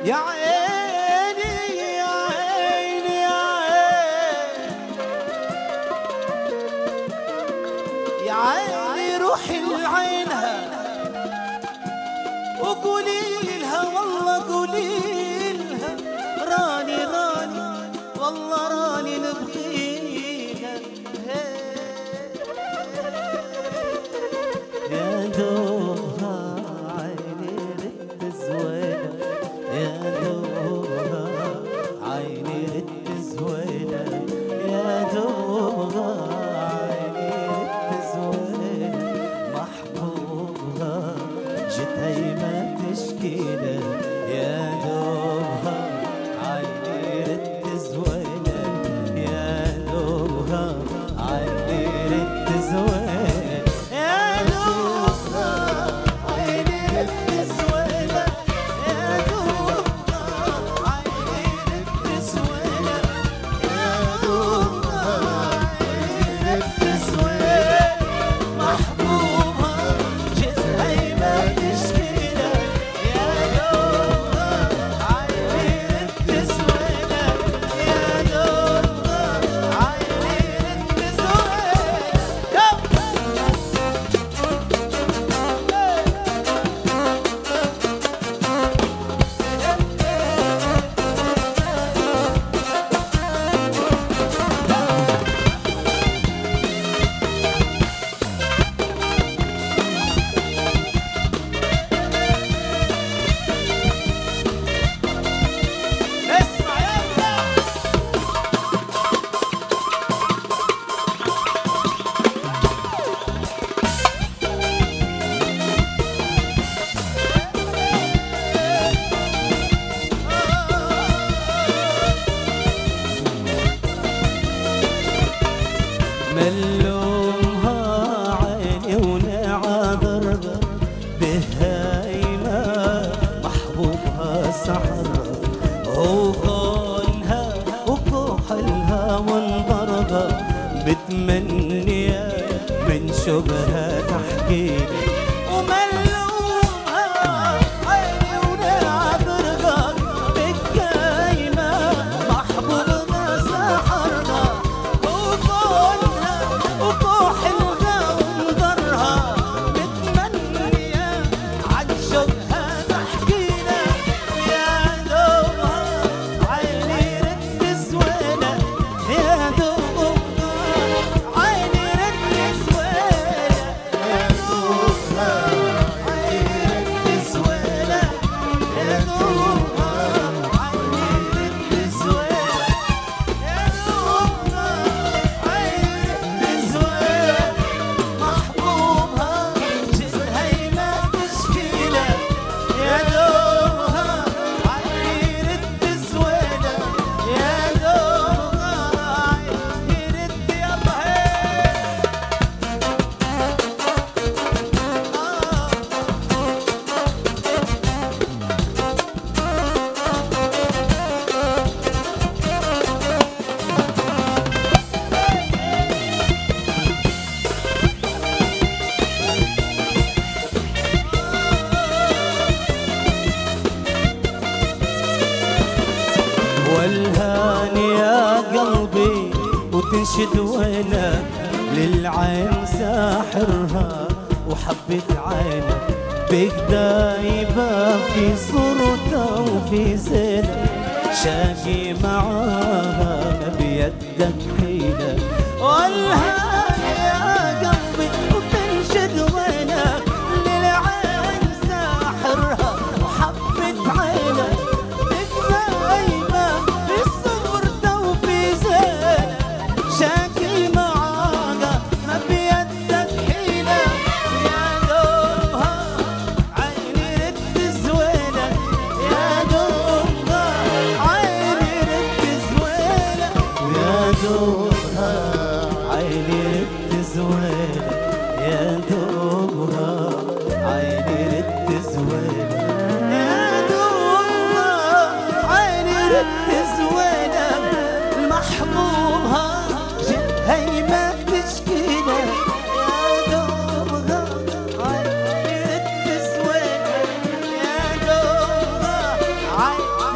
يا عيني يا عيني يا عيني يا عيني روحي لعينها وقولي لها والله قولي لها راني والله راني نبغيها يا دوها عيني رد زوينة يا دوها عيني رد زوينة يا دوها عيني رد زوينة محبوبها جت هيما تشكيلة يا دوها عيني رد زوينة يا دوها عيني رد زوينة يا دوها عيني رد زوينة يا دوها عيني رد زوينة يا دوها عيني رد زوينة محبوبها جت هيما تشكيلة يا دوها عيني رد زوينة يا دوها عيني رد اسمع يلا ملومها عيني ونعذرها بهايمة محبوبها سحرها وغولها وكحلها وانظرها بتمنية من شبهها تحكيلي وملومها عيني ونعذرها بهايمة محبوبها سحرها وغولها وكحلها وانظرها بتمنية عن شبهها تحكينا يا دوبها عيني رد زوينة يا دوبها عيني رد زوينة يا دوبها عيني رد زوينة يا دوبها عيني رد زوينة يا دوبها عيني رد زوينة محبوبها جت هيما تشكيلة يا دوبها عيني رد زوينة يا دوبها عيني رد يلا والهان يا قلبي وتنشد وينك للعين ساحرها وحبة عينك بك دايبة في صورتها وفي زينك شاقي معاها ما بيدك حيلة والهان يا قلبي وتنشد وينك للعين ساحرها وحبة عينك بك دايبة في صورتها وفي زينك شاقي معاها ما بيدك حيلة يا دوبها عيني رد زوينة يا دوبها عيني رد زوينة يا دوبها عيني رد زوينة يا دوبها عيني رد زوينة يا دوبها عيني رد زوينة محبوبها جت هيما تشكيلة يا دوبها عيني رد زوينة يا دوبها عيني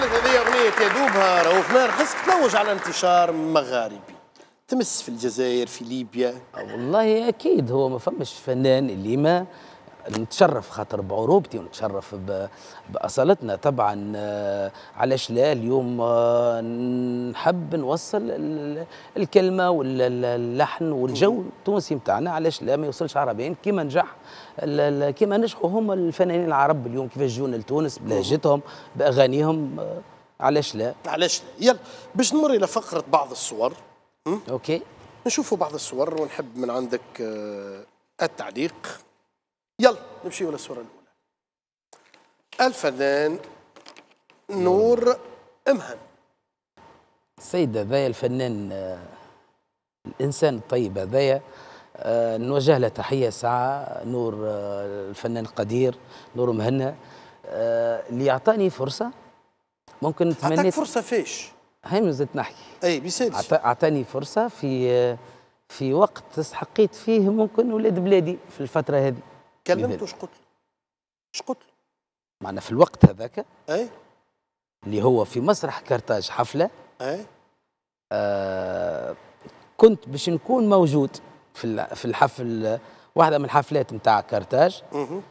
كانت هذه أغنية يدوبها رؤوف ماهر، خاصك تلوج على انتشار مغاربي تمس في الجزائر في ليبيا. والله اكيد هو ما فماش فنان اللي ما نتشرف خاطر بعروبتي ونتشرف باصالتنا طبعا. علاش لا اليوم نحب نوصل الكلمه واللحن والجو التونسي نتاعنا، علاش لا ما يوصلش عربيين كيما نجح كيما نجحوا هما الفنانين العرب اليوم كيفاش جونا لتونس بلهجتهم باغانيهم. علاش لا؟ علاش لا؟ يلا باش نمر الى فقره بعض الصور. اوكي نشوفوا بعض الصور ونحب من عندك التعليق. يلا نمشيو للصورة الأولى. الفنان نور مهن. السيد هذايا الفنان الإنسان الطيب هذايا نوجه له تحية ساعة. نور الفنان القدير نور مهنا اللي أعطاني فرصة ممكن تمنيت. أعطاك فرصة فيش؟ هاي ما زلت نحكي. أي بيسالش. أعطاني فرصة في وقت استحقيت فيه ممكن ولاد بلادي في الفترة هذه. كلمته اش قلت له؟ اش قلت له؟ معنا في الوقت هذاك اي اللي هو في مسرح كارتاج حفله. اي كنت باش نكون موجود في الحفل، واحده من الحفلات نتاع كارتاج.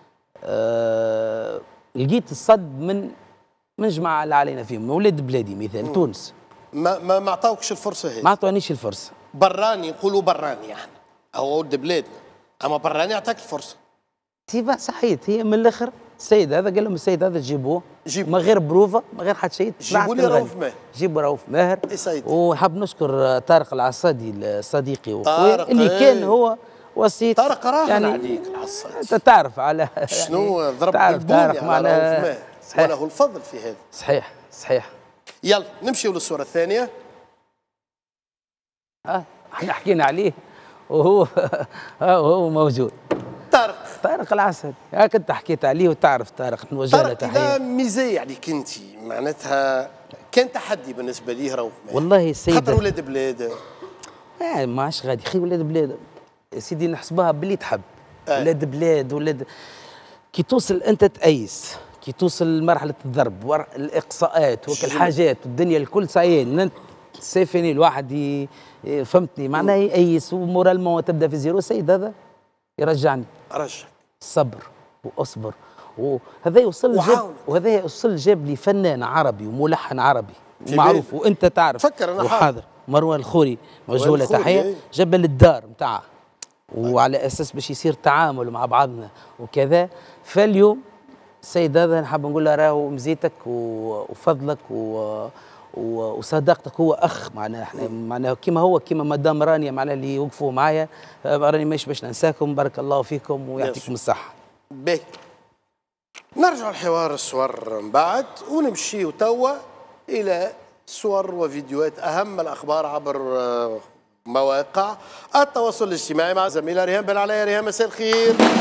لقيت الصد من جماعه اللي علينا فيهم ولاد بلادي مثال تونس. ما عطاوكش الفرصه هذه؟ ما عطونيش الفرصه. براني يقولوا براني يعني هو ولد بلادنا، اما براني عطاك الفرصه. تيبا صحيت هي من الاخر السيد هذا قال لهم السيد هذا جيبوه ما غير بروفا ما غير حتى شيء. جيبوا لي رؤوف ماهر. جيبوا رؤوف ماهر. وحاب نشكر طارق العصادي صديقي واخوي اللي كان هو وسيط. طارق راهن يعني عليك العصادي. انت تعرف على شنو ضرب بالبوني على رؤوف ماهر وله الفضل في هذا. صحيح صحيح. يلا نمشيو للصوره الثانيه. احنا حكينا عليه وهو موجود. طارق العسل هاك انت حكيت عليه وتعرف طارق نوجه له تحيه. طارق ميزايا عليك انت معناتها كان تحدي بالنسبه ليه رؤوف ماهر. والله السيد خاطر ولاد بلاد ما عادش غادي خي ولاد بلاد يا سيدي نحسبها باللي تحب. ولاد بلاد ولاد كي توصل انت تأيس كي توصل لمرحله الضرب الاقصاءات وكل الحاجات والدنيا الكل صايين سيفيني الواحد فهمتني معناها يأيس ومورالمون تبدا في زيرو. السيد هذا يرجعني رجعك الصبر واصبر وهذا يوصل جاب لي فنان عربي وملحن عربي ومعروف وانت تعرف فكر انا وحاضر مروان الخوري موجه له تحيه جبل الدار نتاعه وعلى اساس باش يصير تعامل مع بعضنا وكذا. فاليوم السيد هذا نحب نقول له راهو مزيتك وفضلك وصداقتك هو اخ معناها احنا معناها كيما مدام رانيا معناها اللي وقفوا معايا راني ماشي باش ننساكم. بارك الله فيكم ويعطيكم الصحه. باهي نرجع لحوار الصور من بعد ونمشيو توا الى صور وفيديوهات اهم الاخبار عبر مواقع التواصل الاجتماعي مع زميلة ريهام بن علي. ريهام مساء الخير.